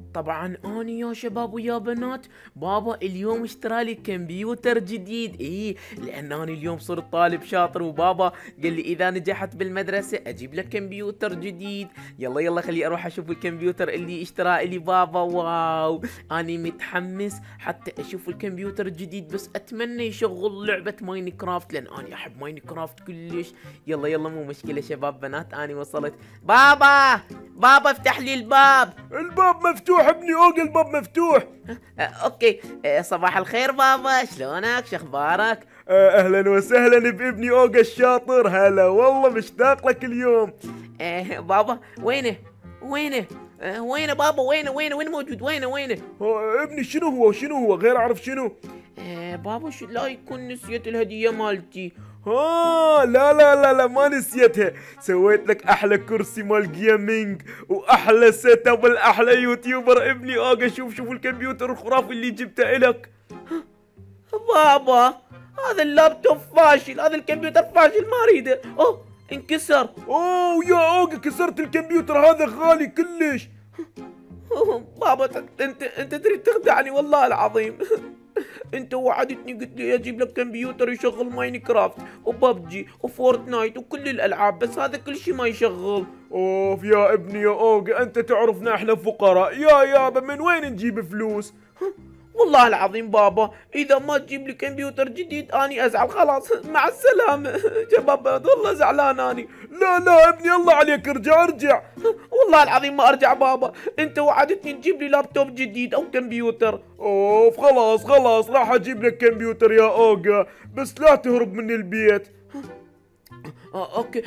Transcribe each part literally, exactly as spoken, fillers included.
طبعا اني يا شباب ويا بنات بابا اليوم اشترى لي كمبيوتر جديد. ايه لان انا اليوم صرت طالب شاطر، وبابا قال لي اذا نجحت بالمدرسة اجيب لك كمبيوتر جديد. يلا يلا خلي اروح اشوف الكمبيوتر اللي اشتراه لي بابا. واو اني متحمس حتى اشوف الكمبيوتر الجديد، بس اتمنى يشغل لعبة ماينكرافت لان اني احب ماينكرافت كلش. يلا يلا مو مشكلة شباب بنات، اني وصلت. بابا بابا افتح لي الباب. الباب مفتوح ابني اوغا، الباب مفتوح. آه، اوكي. آه، صباح الخير بابا، شلونك شخبارك؟ آه، اهلا وسهلا بابني اوغا الشاطر، هلا والله مشتاق لك اليوم. آه بابا وينه وينه آه وينه بابا، وينه وينه وين موجود، وينه وينه؟ آه، ابني شنو هو شنو هو غير اعرف شنو. آه بابا شو لا يكون نسيت الهدية مالتي. ها لا لا لا لا ما نسيتها، سويت لك احلى كرسي مال جيمنج واحلى سيت اب الاحلى يوتيوبر ابني اوغا. شوف شوف الكمبيوتر الخرافي اللي جبته لك. بابا هذا اللابتوب فاشل، هذا الكمبيوتر فاشل ما اريده. اوه انكسر. اوه يا اوغا كسرت الكمبيوتر، هذا غالي كلش. أوه، بابا ت- انت انت تريد تخدعني والله العظيم. انت وعدتني قلت لي اجيب لك كمبيوتر يشغل ماينكرافت وببجي وفورتنايت وكل الالعاب، بس هذا كل شيء ما يشغل. اوف يا ابني يا اوغا، انت تعرفنا احنا فقراء يا يابا، من وين نجيب فلوس؟ والله العظيم بابا اذا ما تجيب لي كمبيوتر جديد اني ازعل، خلاص مع السلامة. شباب والله زعلان اني. لا لا ابني الله عليك، ارجع ارجع. والله العظيم ما ارجع بابا، انت وعدتني تجيب لي لابتوب جديد او كمبيوتر. اوف خلاص خلاص راح اجيب لك كمبيوتر يا اوغا، بس لا تهرب من البيت. آه اوكي.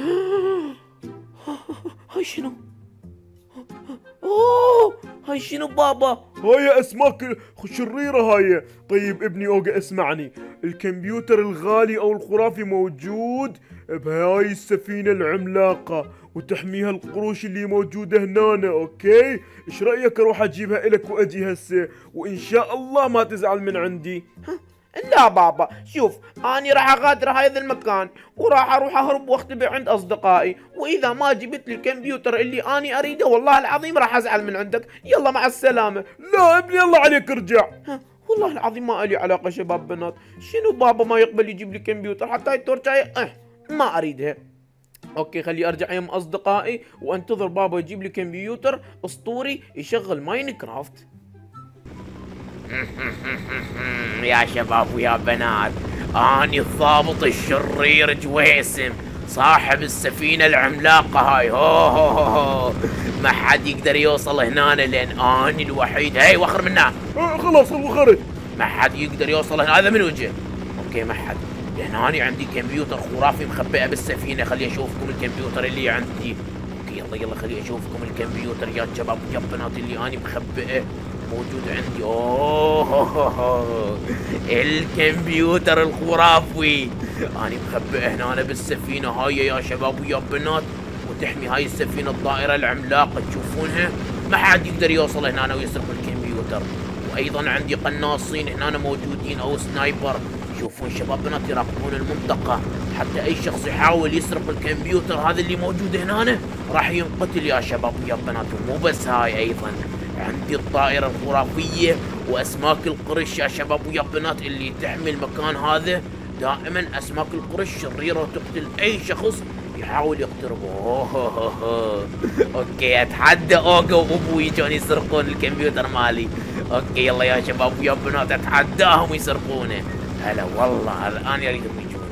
هاي شنو؟ اوه هاي شنو بابا؟ هاي اسماك شريرة هاي. طيب ابني اوغا اسمعني، الكمبيوتر الغالي او الخرافي موجود بهاي السفينة العملاقة وتحميها القروش اللي موجودة هنا. اوكي ايش رأيك اروح اجيبها الك واجي هسه، وان شاء الله ما تزعل من عندي. لا بابا شوف، اني راح اغادر هذا المكان وراح اروح اهرب واختبئ عند اصدقائي، واذا ما جبت لي الكمبيوتر اللي اني اريده والله العظيم راح ازعل من عندك. يلا مع السلامة. لا ابني الله عليك ارجع. والله العظيم ما الي علاقة شباب بنات، شنو بابا ما يقبل يجيب لي كمبيوتر حتى هاي التورتاية اه ما اريدها. اوكي خلي ارجع يم اصدقائي وانتظر بابا يجيب لي كمبيوتر اسطوري يشغل ماينكرافت. يا شباب ويا بنات، اني الضابط الشرير جويسم صاحب السفينة العملاقة هاي. هو هو هو هو. ما حد يقدر يوصل هنا لان اني الوحيد. هاي وخر منها. آه خلاص وخرت. ما حد يقدر يوصل هنا، هذا من وجهه. اوكي ما حد، لان اني عندي كمبيوتر خرافي مخبئه بالسفينة. خلي اشوفكم الكمبيوتر اللي عندي. اوكي يلا يلا خلي اشوفكم الكمبيوتر يا شباب يا بنات اللي اني مخبئه موجود عندي. اوه الكمبيوتر الخرافي انا مخبئه هنا بالسفينة هاي يا شباب ويا بنات، وتحمي هاي السفينة الطائرة العملاقة تشوفونها. ما حد يقدر يوصل هنا ويسرق الكمبيوتر. وايضا عندي قناصين هنا موجودين او سنايبر. شوفون شباب بنات يراقبون المنطقة، حتى اي شخص يحاول يسرق الكمبيوتر هذا اللي موجود هنا راح ينقتل يا شباب ويا بنات. ومو بس هاي، ايضا عندي الطائرة الخرافية واسماك القرش يا شباب ويا بنات اللي تحمي المكان هذا. دائما اسماك القرش شريرة وتقتل اي شخص يحاول يقترب. أوه. اوكي اتحدى اوغا وابوي يجون يسرقون الكمبيوتر مالي. اوكي يلا يا شباب ويا بنات اتحداهم يسرقونه. هلا والله الان يريدون يجون.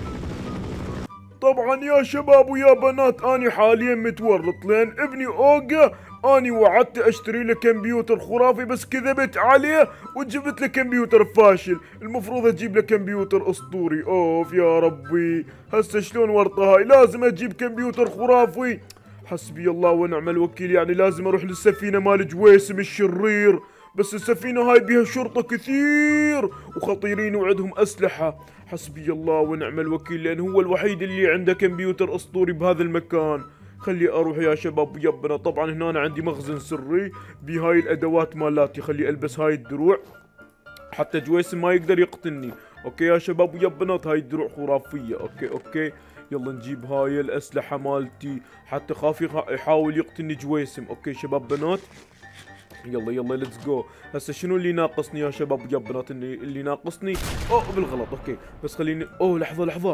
طبعا يا شباب ويا بنات اني حاليا متورط، لان ابني اوغا اني وعدت اشتري له كمبيوتر خرافي بس كذبت عليه وجبت له كمبيوتر فاشل. المفروض اجيب له كمبيوتر اسطوري. اوف يا ربي هسه شلون ورطه هاي، لازم اجيب كمبيوتر خرافي. حسبي الله ونعم الوكيل، يعني لازم اروح للسفينة مال جويسم الشرير، بس السفينة هاي بيها شرطة كثير وخطيرين وعندهم اسلحة. حسبي الله ونعم الوكيل، لان هو الوحيد اللي عنده كمبيوتر اسطوري بهذا المكان. خلي اروح يا شباب ويبنا. طبعا هنا أنا عندي مخزن سري بهاي الادوات مالاتي. خلي البس هاي الدروع حتى جويسم ما يقدر يقتلني. اوكي يا شباب ويبنات هاي الدروع خرافية. اوكي اوكي يلا نجيب هاي الاسلحة مالتي حتى خاف يحاول يقتلني جويسم. اوكي شباب بنات يلا يلا ليتس جو. هسه شنو اللي ناقصني يا شباب ويا بنات؟ اللي, اللي ناقصني اوه بالغلط. اوكي بس خليني اوه لحظة لحظة.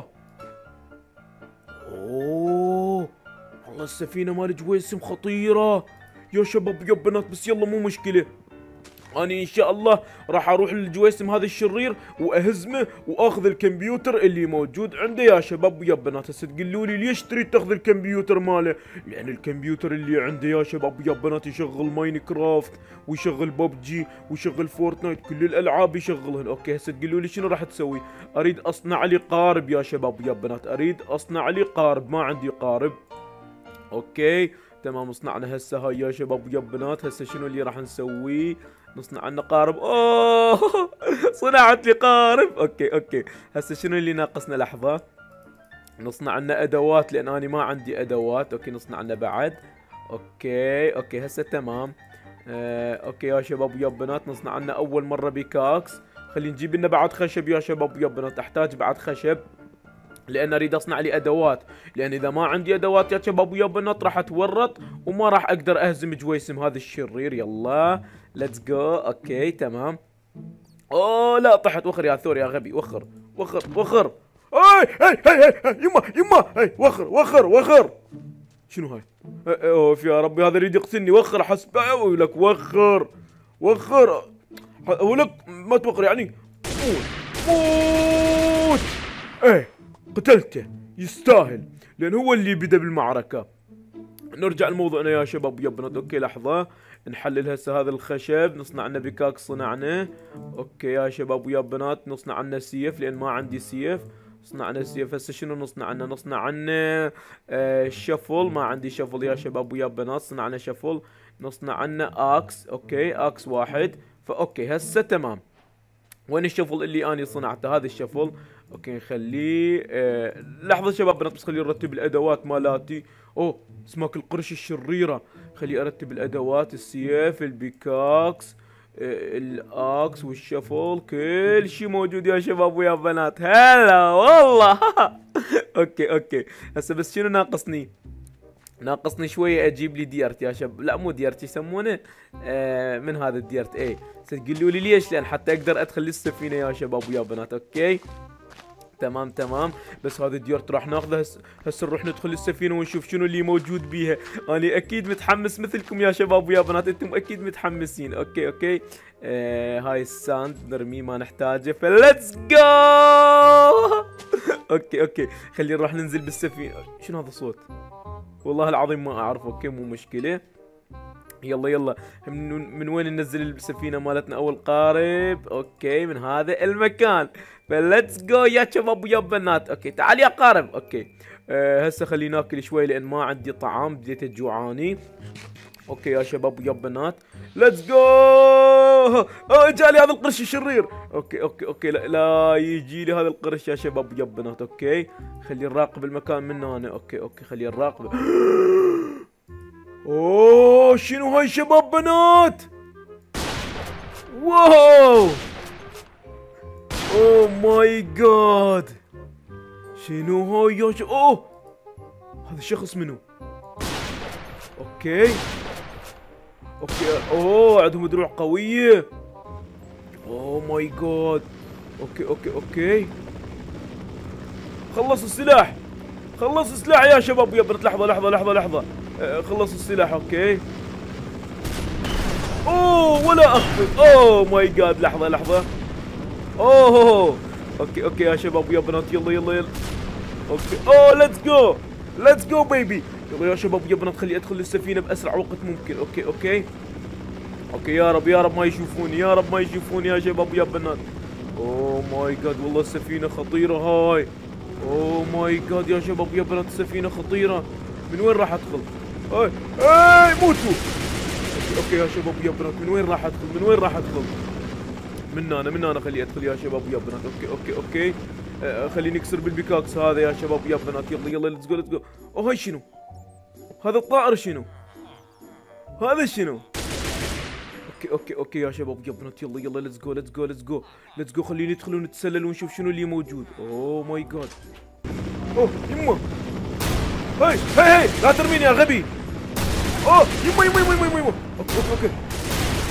اوه والله السفينة مال جويسم خطيرة يا شباب ويا بنات. بس يلا مو مشكلة، اني ان شاء الله راح اروح للجويسم هذا الشرير واهزمه واخذ الكمبيوتر اللي موجود عنده يا شباب ويا بنات. هسه تقولوا لي ليش تريد تاخذ الكمبيوتر ماله؟ لان الكمبيوتر اللي عنده يا شباب ويا بنات يشغل ماينكرافت ويشغل ببجي ويشغل فورتنايت، كل الالعاب يشغلهن. اوكي هسه تقولوا لي شنو راح تسوي؟ اريد اصنع لي قارب يا شباب ويا بنات، اريد اصنع لي قارب. ما عندي قارب. اوكي تمام صنعنا هسه هاي يا شباب ويا بنات. هسه شنو اللي راح نسويه؟ نصنع عنا قارب. اوه صنعت لي قارب. اوكي اوكي هسه شنو اللي ناقصنا؟ لحظة نصنع عنا ادوات لان انا ما عندي ادوات. اوكي نصنع عنا بعد. اوكي اوكي هسه تمام. آه، اوكي يا شباب ويا بنات نصنع عنا اول مرة بيكاكس. خلينا نجيب لنا بعد خشب يا شباب ويا بنات، احتاج بعد خشب لان اريد اصنع لي ادوات، لان اذا ما عندي ادوات يا شباب ويا بنات راح اتورط وما راح اقدر اهزم جويسم هذا الشرير. يلا ليتس جو. اوكي تمام. اوه لا طحت. وخر يا ثور يا غبي. وخر وخر وخر. اي هي هي هي يما يما هي وخر وخر وخر. شنو هاي؟ اوف يا ربي هذا يريد يقتلني. وخر حسب لك. وخر وخر ولك ما توخر يعني. موت موت. ايه قتلته يستاهل لان هو اللي بدا بالمعركة. نرجع لموضوعنا يا شباب ويا بنات. اوكي لحظة نحلل هسه هذا الخشب. نصنع لنا بيكاك صنعناه. اوكي يا شباب ويا بنات نصنع لنا سيف لان ما عندي سيف. صنعنا سيف. هسه شنو نصنع لنا؟ نصنع لنا آه شفل. ما عندي شفل يا شباب ويا بنات. صنعنا شفل. نصنع لنا اكس. اوكي اكس واحد. فاوكي هسه تمام. وين الشفل اللي اني صنعته؟ هذا الشفل. اوكي نخليه آه لحظة شباب بنات بس خليني ارتب الادوات مالاتي. اوه اسمك القرش الشريرة. خلي ارتب الادوات. السيف البيكاكس آه الاكس والشفل كل شي موجود يا شباب ويا بنات. هلا والله. اوكي اوكي هسه بس شنو ناقصني؟ ناقصني شوية اجيب لي ديرت يا شباب. لا مو ديرت يسمونه آه من هذا الديرت. ايه تقولوا لي ليش؟ لان حتى اقدر ادخل للسفينة يا شباب ويا بنات. اوكي تمام تمام. بس هذا الديرت راح ناخذه هسه. هسه نروح ندخل السفينة ونشوف شنو اللي موجود بيها. انا اكيد متحمس مثلكم يا شباب ويا بنات. انتم اكيد متحمسين. اوكي اوكي آه هاي الساند نرميه ما نحتاجه. فليتس جو. اوكي اوكي خلينا نروح ننزل بالسفينة. شنو هذا الصوت؟ والله العظيم ما اعرف. اوكي مو مشكلة. يلا يلا من, من وين ننزل السفينة مالتنا؟ اول قارب. اوكي من هذا المكان. فليتس جو يا شباب ويا بنات. اوكي تعال يا قارب. اوكي أه هسه خلينا ناكل شوي لان ما عندي طعام. بديت جوعاني. اوكي يا شباب ويا بنات ليتس جو. اه جالي هذا القرش الشرير. اوكي اوكي اوكي لا, لا يجي لي هذا القرش يا شباب ويا بنات. اوكي خلينا نراقب المكان من هنا. اوكي اوكي خلينا نراقب. اوه شنو هاي شباب بنات؟ واو اوه ماي جاد. شنو هاي يا شباب؟ اوه هذا الشخص منو؟ اوكي اوكي اوه عندهم دروع قوية. اوه ماي جاد. اوكي اوكي اوكي خلص السلاح. خلص السلاح يا شباب يا بنات. لحظة لحظة لحظة لحظة أه خلص السلاح. اوكي اوه ولا اخفق. اوه ماي جاد. لحظة لحظة. اوه اوكي اوكي يا شباب يا بنات. يلا يلا يلا. اوكي اوه ليتس جو ليتس جو بيبي. يلا يا شباب يا بنات خلي ادخل السفينة باسرع وقت ممكن. اوكي اوكي اوكي يا رب يا رب ما يشوفوني. يا رب ما يشوفوني يا شباب يا بنات. اوه ماي جاد والله السفينة خطيرة هاي. اوه ماي جاد يا شباب يا بنات السفينة خطيرة. من وين راح ادخل؟ اي اي موتوا. اوكي اوكي يا شباب يا بنات من وين راح ادخل؟ من وين راح ادخل؟ من هنا من هنا خلي ادخل يا شباب يا بنات. اوكي اوكي اوكي آه خليني اكسر بالبيكاكس هذا يا شباب يا بنات. يلا يلا ليتس جو ليتس جو. اوه هاي شنو؟ هذا الطائر شنو؟ هذا شنو؟ اوكي اوكي اوكي يا شباب يا بنات يلا يلا ليتس جو ليتس جو ليتس جو ليتس جو. خلينا ندخل ونتسلل ونشوف شنو اللي موجود. اوه ماي جاد. اوه يمه هاي هاي هاي لا ترميني يا غبي. اوه يمه يمه يمه يمه يمه. اوكي اوكي اوكي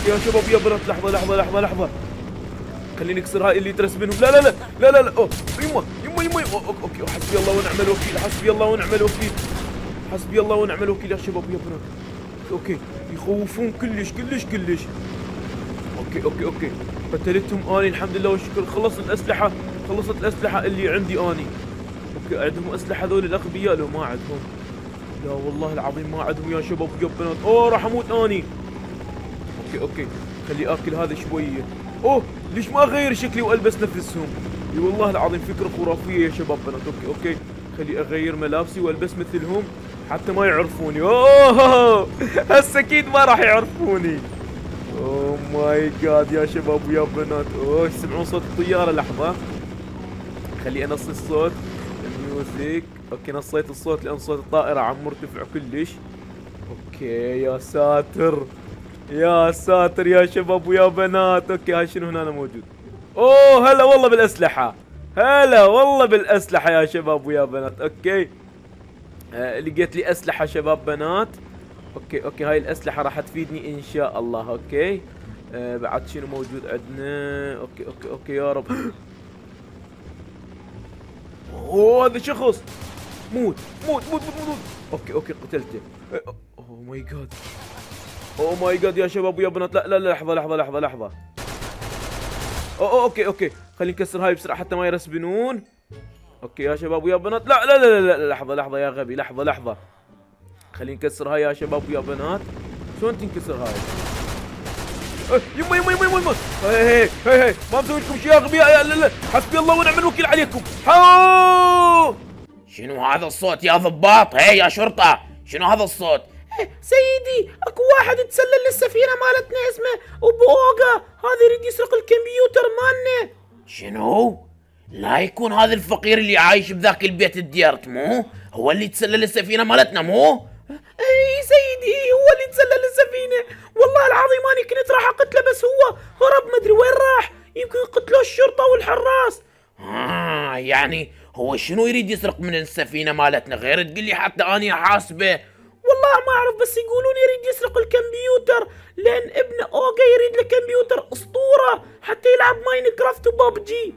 اوكي يا شباب يا بنات، لحظه لحظه لحظه لحظه، خليني اكسر هاي اللي ترسبنهم. لا لا لا لا لا لا اوه يما يما يما اوكي، حسبي الله ونعم الوكيل، حسبي الله ونعم الوكيل، حسبي الله ونعم الوكيل يا شباب يا بنات. اوكي يخوفون كلش كلش كلش. اوكي اوكي اوكي قتلتهم اني الحمد لله والشكر. خلصت الاسلحه، خلصت الاسلحه اللي عندي اني. اوكي عندهم اسلحه هذول الاغبياء؟ لو ما عندهم، لا والله العظيم ما عندهم يا شباب يا بنات. اوه راح اموت اني. اوكي اوكي خلي اكل هذا شويه. اوه ليش ما اغير شكلي والبس نفسهم؟ اي والله العظيم فكره خرافيه يا شباب بنات. اوكي اوكي خلي اغير ملابسي والبس مثلهم حتى ما يعرفوني. اوه هسه اكيد ما راح يعرفوني. اوه ماي جاد يا شباب ويا بنات. اوه تسمعون صوت الطياره؟ لحظه خلي انص الصوت الميوزك. اوكي نصيت الصوت لان صوت الطائره عم مرتفع كلش. اوكي يا ساتر يا ساتر يا شباب ويا بنات. اوكي هاي شنو هنا موجود؟ اوه هلا والله بالاسلحه، هلا والله بالاسلحه يا شباب ويا بنات. اوكي آه لقيت لي اسلحه شباب بنات. اوكي اوكي هاي الاسلحه راح تفيدني ان شاء الله. اوكي آه بعد شنو موجود عندنا؟ اوكي اوكي اوكي يا رب. اوه هذا شخص، موت موت موت موت موت. اوكي اوكي قتلته. اوه ماي جاد، اوه ماي جاد يا شباب ويا بنات. لا لا لا لحظه لحظه لحظه لحظه. اوه اوه اوكي اوكي خلينا نكسر هاي بسرعه حتى ما يرسبنون. اوكي يا شباب ويا بنات. لا لا لا لا لحظه لحظه يا غبي، لحظه لحظه خلينا نكسر هاي يا شباب ويا بنات. شلون تنكسر هاي؟ يما يما يما يما هي هي هي هي ما مسوي لكم شيء يا غبياء. لا لا حسبي الله ونعم الوكيل عليكم. حاو شنو هذا الصوت يا ضباط؟ هي يا شرطة شنو هذا الصوت؟ سيدي اكو واحد تسلل للسفينه مالتنا اسمه ابو اوغا، هذا يريد يسرق الكمبيوتر مالنا. شنو؟ لا يكون هذا الفقير اللي عايش بذاك البيت الديرت مو؟ هو اللي تسلل السفينه مالتنا مو؟ اي سيدي هو اللي تسلل السفينه، والله العظيم اني كنت راح اقتله بس هو هرب ما ادري وين راح، يمكن قتلوه الشرطه والحراس. آه يعني هو شنو يريد يسرق من السفينه مالتنا غير تقول لي حتى اني احاسبه؟ والله ما اعرف بس يقولون يريد يسرق الكمبيوتر لان ابن اوغا يريد له كمبيوتر اسطوره حتى يلعب ماينكرافت وبابجي.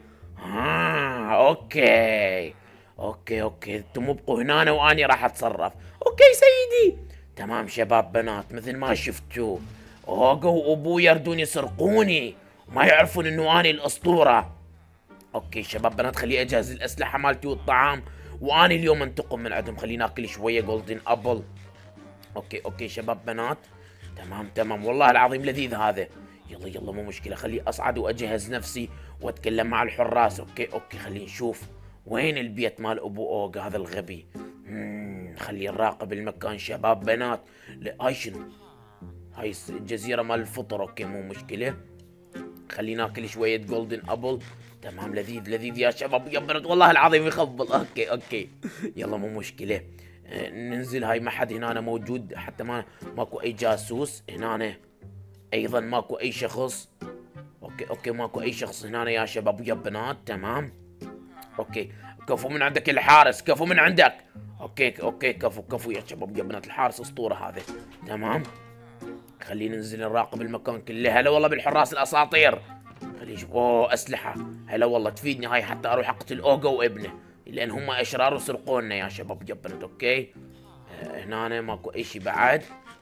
اه اوكي اوكي اوكي انتم ابقوا هنا واني راح اتصرف. اوكي سيدي. تمام شباب بنات مثل ما شفتوا اوغا وابوي يردون يسرقوني وما يعرفون انه اني الاسطوره. اوكي شباب بنات خلي اجهز الاسلحه مالتي والطعام واني اليوم انتقم من عندهم. خلينا ناكل شويه جولدن ابل. اوكي اوكي شباب بنات تمام تمام والله العظيم لذيذ هذا. يلا يلا مو مشكله خلي اصعد واجهز نفسي واتكلم مع الحراس. اوكي اوكي خلينا نشوف وين البيت مال ابو اوغا هذا الغبي. مم. خلي نراقب المكان شباب بنات. لا هاي شنو؟ هاي الجزيره مال الفطر. اوكي مو مشكله خلي ناكل شويه جولدن ابل. تمام لذيذ لذيذ يا شباب يا بنات والله العظيم يخبل. اوكي اوكي يلا مو مشكله آه ننزل. هاي ما حد هنا موجود حتى ما ماكو اي جاسوس هنا، ايضا ماكو اي شخص. اوكي اوكي ماكو اي شخص هنا يا شباب يا بنات. تمام اوكي كفو من عندك الحارس، كفو من عندك. اوكي اوكي كفو كفو يا شباب يا بنات الحارس اسطوره هذا. تمام خلينا ننزل نراقب المكان كله. هلا والله بالحراس الاساطير. خلي نشوف. اوه اسلحه هلا والله تفيدني هاي حتى اروح اقتل اوغا وابنه لان هم اشرار وسرقونا يا شباب يا بنات. اوكي آه هنا ماكو اي شيء بعد.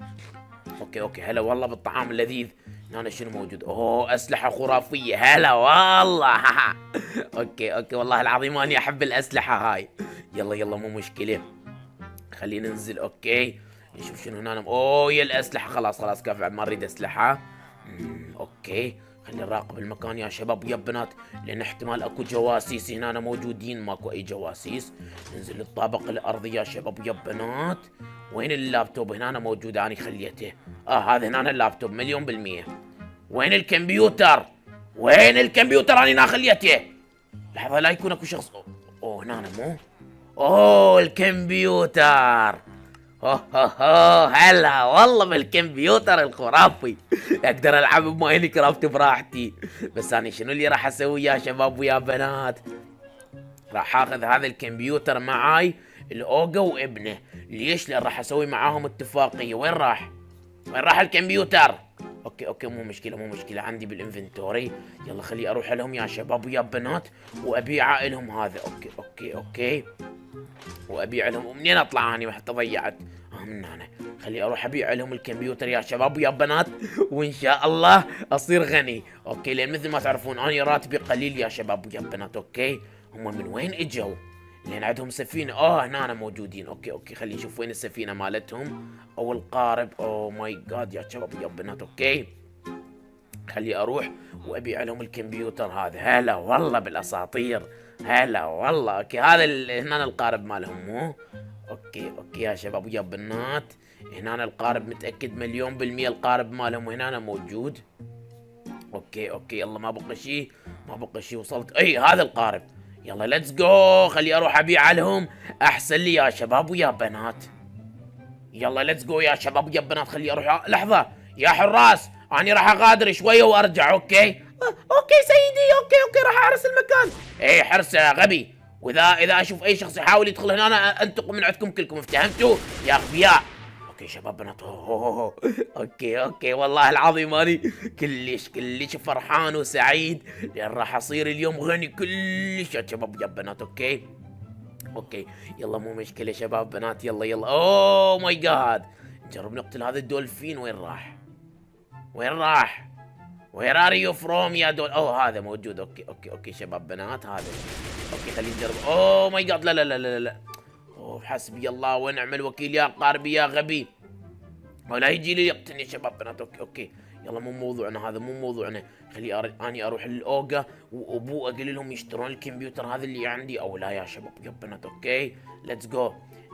اوكي اوكي هلا والله بالطعام اللذيذ. هنا شنو موجود؟ اوه اسلحه خرافيه هلا والله. اوكي اوكي والله العظيم اني احب الاسلحه هاي. يلا يلا مو مشكله خلينا ننزل. اوكي نشوف شنو هنا. اوه يا الاسلحه خلاص خلاص كفى ما اريد اسلحه. اوكي خلينا نراقب المكان يا شباب يا بنات لان احتمال اكو جواسيس هنا موجودين. ماكو اي جواسيس. ننزل للطابق الارضي يا شباب يا بنات. وين اللابتوب؟ هنا موجود اني خليته. اه هذا هنا اللابتوب مليون بالمية. وين الكمبيوتر؟ وين الكمبيوتر اني هنا خليته؟ لحظه لا يكون اكو شخص. اوه هنا مو. اوه الكمبيوتر. اوه اوه هلا والله بالكمبيوتر الخرافي. اقدر العب بماينكرافت براحتي. بس انا شنو اللي راح اسوي يا شباب ويا بنات؟ راح اخذ هذا الكمبيوتر معاي الاوغا وابنه. ليش؟ لان راح اسوي معاهم اتفاقيه. وين راح؟ وين راح الكمبيوتر؟ اوكي اوكي مو مشكله مو مشكله، عندي بالانفنتوري. يلا خلي اروح لهم يا شباب ويا بنات وابيع لهم هذا. اوكي اوكي اوكي وابيع لهم. ومنين اطلع اني حتى ضيعت؟ اه من هنا. خلي اروح ابيع لهم الكمبيوتر يا شباب ويا بنات، وان شاء الله اصير غني. اوكي لان مثل ما تعرفون انا راتبي قليل يا شباب ويا بنات. اوكي هم من وين اجوا؟ لان عندهم سفينه. اه هنا أنا موجودين. اوكي اوكي خلي نشوف وين السفينه مالتهم او القارب. اوه ماي جاد يا شباب ويا بنات. اوكي خلي اروح وابيع لهم الكمبيوتر هذا. هلا والله بالاساطير، هلا والله. اوكي هذا هنا القارب مالهم مو؟ اوكي اوكي يا شباب ويا بنات، هنا القارب متاكد مليون بالمية القارب مالهم وهنا موجود. اوكي اوكي يلا ما بقى شيء ما بقى شيء. وصلت. اي هذا القارب. يلا ليتس جو. خلي اروح ابيع لهم احسن لي يا شباب ويا بنات. يلا ليتس جو يا شباب ويا بنات. خلي اروح. لحظه يا حراس، اني راح اغادر شويه وارجع. اوكي اوكي سيدي. اوكي اوكي راح احرس المكان. اي حرس يا غبي. واذا اذا اشوف اي شخص يحاول يدخل هنا انا انتقم من عندكم كلكم، افتهمتوا يا اغبياء؟ اوكي شباب بنات. أوه. اوكي اوكي والله العظيم اني كلش كلش فرحان وسعيد لان راح اصير اليوم غني كلش يا شباب يا بنات. اوكي اوكي يلا مو مشكله شباب بنات. يلا يلا. اوه ماي جاد نجرب نقتل هذا الدولفين. وين راح؟ وين راح؟ وير ار يو فروم يا دول. اوه هذا موجود. اوكي اوكي اوكي شباب بنات هذا. اوكي خلينا نجرب. اوه ماي جاد لا لا لا لا لا. اوه حسبي الله ونعم الوكيل يا قاربي يا غبي، ولا يجي لي يقتلني يا شباب بنات. اوكي اوكي يلا مو موضوعنا هذا، مو موضوعنا. خلي أر... اني اروح للاوجا وابوه اقول لهم يشترون الكمبيوتر هذا اللي عندي او لا يا شباب يا بنات. اوكي ليتس جو.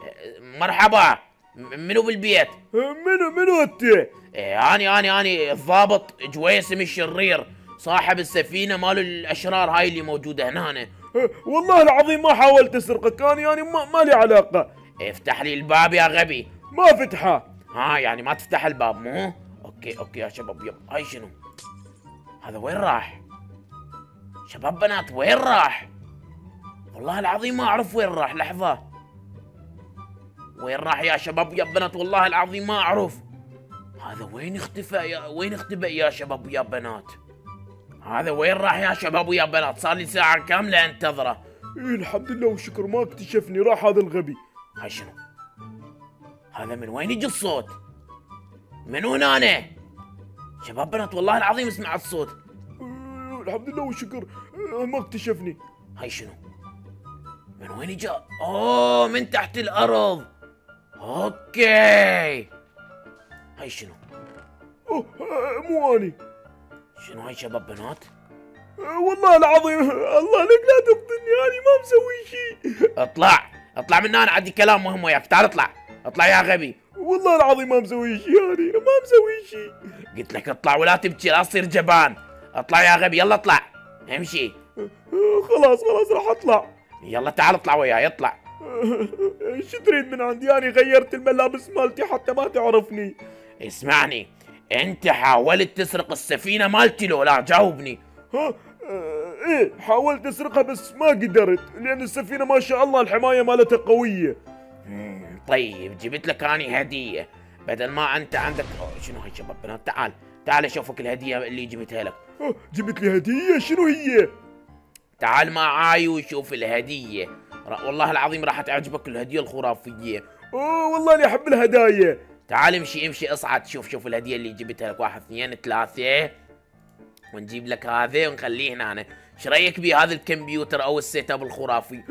مرحبا، منو بالبيت؟ منو منو انت؟ إيه اني اني اني الضابط جويسم الشرير صاحب السفينه مال الاشرار هاي اللي موجوده هنا. والله العظيم ما حاولت اسرقك، انا يعني ما, ما لي علاقه. افتح لي الباب يا غبي. ما فتحه. ها يعني ما تفتح الباب مو؟ اوكي اوكي يا شباب. يب هاي شنو؟ هذا وين راح؟ شباب بنات وين راح؟ والله العظيم ما اعرف وين راح. لحظه وين راح يا شباب يا بنات؟ والله العظيم ما اعرف. هذا وين اختفى يا وين اختبأ يا شباب ويا بنات؟ هذا وين راح يا شباب ويا بنات؟ صار لي ساعة كاملة انتظره. إيه الحمد لله والشكر ما اكتشفني، راح هذا الغبي. هاي شنو؟ هذا من وين يجي الصوت؟ من هنا أنا؟ شباب بنات والله العظيم اسمع الصوت. إيه الحمد لله والشكر. إيه ما اكتشفني. هاي شنو؟ من وين يجي؟ اوه من تحت الأرض. اوكي هاي شنو؟ اوه مو اني. شنو هاي شباب بنات؟ والله العظيم الله لك لا تقتلني، انا ما مسوي شيء. اطلع اطلع من هنا، عندي كلام مهم وياك. تعال اطلع اطلع يا غبي. والله العظيم ما مسوي شيء، انا ما مسوي شيء. قلت لك اطلع ولا تبكي لا تصير جبان. اطلع يا غبي يلا اطلع امشي. خلاص خلاص راح اطلع. يلا تعال اطلع وياي اطلع. شو تريد من عندي؟ انا غيرت الملابس مالتي حتى ما تعرفني. اسمعني، انت حاولت تسرق السفينة مالتي لو لا؟ جاوبني. ها ايه حاولت اسرقها بس ما قدرت لان السفينة ما شاء الله الحماية مالتها قوية. طيب جبت لك اني هدية بدل ما انت عندك. شنو هاي شباب بنات؟ تعال تعال اشوفك الهدية اللي جبتها لك. جبت لي هدية؟ شنو هي؟ تعال معاي وشوف الهدية. والله العظيم راح تعجبك الهدية الخرافية. اوه والله اني احب الهدايا. تعال امشي امشي اصعد شوف شوف الهدية اللي جبتها لك. واحد اثنين ثلاثة ونجيب لك هذا ونخليه هنا. ايش رايك بهذا الكمبيوتر او السيت اب الخرافي؟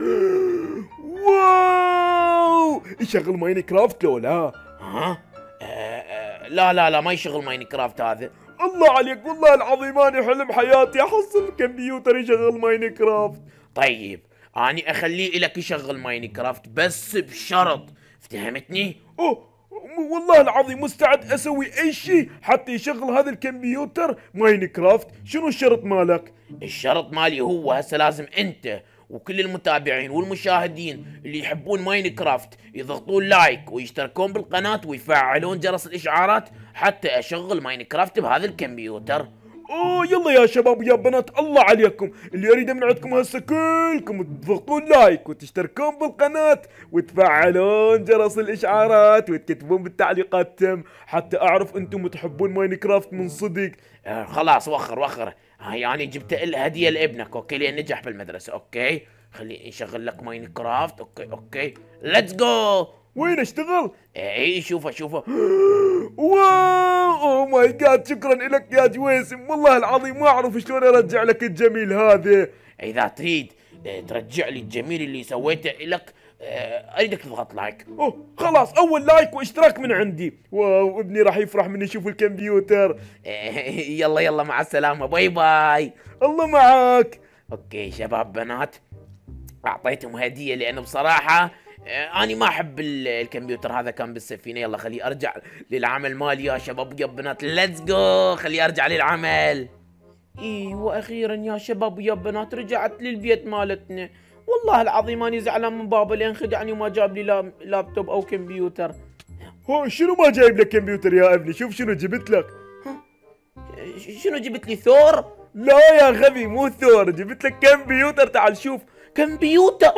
واو يشغل ماين كرافت لو لا؟ ها؟ آه آه لا لا لا ما يشغل ماين كرافت هذا. الله عليك والله العظيم انا حلم حياتي احصل كمبيوتر يشغل ماين كرافت. طيب اني اخليه لك يشغل ماين كرافت بس بشرط، افتهمتني؟ اوه والله العظيم مستعد اسوي اي شيء حتى يشغل هذا الكمبيوتر ماين كرافت. شنو الشرط مالك؟ الشرط مالي هو هسه لازم انت وكل المتابعين والمشاهدين اللي يحبون ماين كرافت يضغطون لايك ويشتركون بالقناة ويفعلون جرس الاشعارات حتى اشغل ماين كرافت بهذا الكمبيوتر. اوه يلا يا شباب ويا بنات، الله عليكم، اللي يريد من عندكم هسه كلكم تضغطون لايك وتشتركون بالقناة وتفعلون جرس الاشعارات وتكتبون بالتعليقات تم، حتى اعرف انتم تحبون ماينكرافت من صدق. آه خلاص وخر وخر، هاي انا جبت له هديه لابنك اوكي لان نجح بالمدرسه. اوكي خليني نشغل لك ماينكرافت. اوكي اوكي ليتس جو. وين اشتغل؟ اي شوفه شوفه. واو اوه ماي جاد، شكرا لك يا جويسم، والله العظيم ما اعرف شلون ارجع لك الجميل هذا. اذا تريد ترجع لي الجميل اللي سويته لك اريدك تضغط لايك. اوه خلاص، اول لايك واشتراك من عندي. واو ابني راح يفرح من يشوف الكمبيوتر. يلا يلا مع السلامه، باي باي. الله معاك. اوكي شباب بنات، اعطيتهم هديه لانه بصراحه اني ما احب الكمبيوتر هذا كان بالسفينه. يلا خليه ارجع للعمل مالي يا شباب ويا بنات، ليتس جو، خليه ارجع للعمل. اي واخيرا يا شباب ويا بنات رجعت للبيت مالتنا. والله العظيم اني زعلان من بابا لين خدعني وما جاب لي لابتوب او كمبيوتر. هو شنو ما جايب لك كمبيوتر يا ابني؟ شوف شنو جبت لك. شنو جبت لي؟ ثور؟ لا يا غبي مو ثور، جبت لك كمبيوتر، تعال شوف. كمبيوتر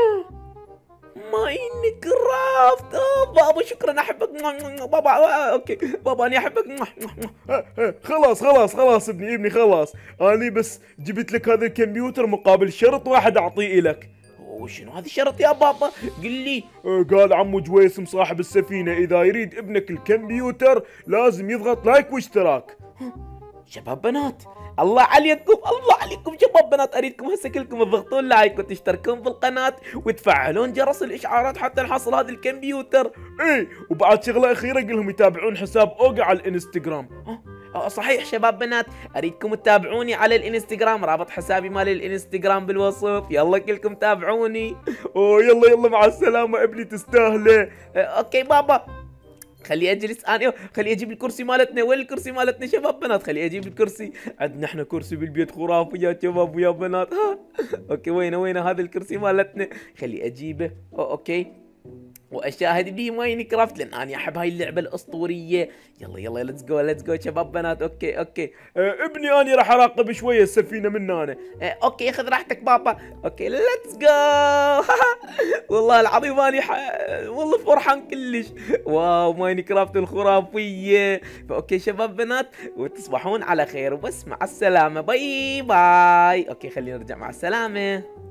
ماينكرافت. اوه بابا شكرا، احبك بابا. اوكي بابا اني احبك. خلاص خلاص خلاص ابني ابني خلاص، اني بس جبت لك هذا الكمبيوتر مقابل شرط واحد اعطيه لك. وشنو هذا الشرط يا بابا؟ قل لي. قال عمو جويسم صاحب السفينة اذا يريد ابنك الكمبيوتر لازم يضغط لايك واشتراك. شباب بنات الله عليكم، الله عليكم شباب بنات، اريدكم هسه كلكم تضغطون لايك وتشتركون بالقناه وتفعلون جرس الاشعارات حتى نحصل هذا الكمبيوتر. اي وبعد شغله اخيره، قل لهم يتابعون حساب اوجا على الانستغرام. أه صحيح شباب بنات، اريدكم تتابعوني على الانستغرام، رابط حسابي مال الانستغرام بالوصف، يلا كلكم تابعوني. اوه يلا يلا مع السلامه ابني، تستاهله. أه اوكي بابا، خلي اجلس انا، خلي اجيب الكرسي مالتنا. وين الكرسي مالتنا شباب بنات؟ خلي اجيب الكرسي، عندنا احنا كرسي بالبيت خرافي يا شباب ويا بنات. ها اوكي وينه وينه هذا الكرسي مالتنا؟ خلي اجيبه. أو اوكي واشاهد به ماينكرافت لان انا احب هاي اللعبه الاسطوريه. يلا يلا ليتس جو ليتس جو شباب بنات. اوكي اوكي أه ابني اني راح اراقب شويه السفينه من هنا. أه اوكي خذ راحتك بابا. اوكي ليتس جو. والله العظيم اني ح... والله فرحان كلش. واو ماينكرافت الخرافيه. اوكي شباب بنات وتصبحون على خير وبس، مع السلامه، باي باي. اوكي خلينا نرجع، مع السلامه.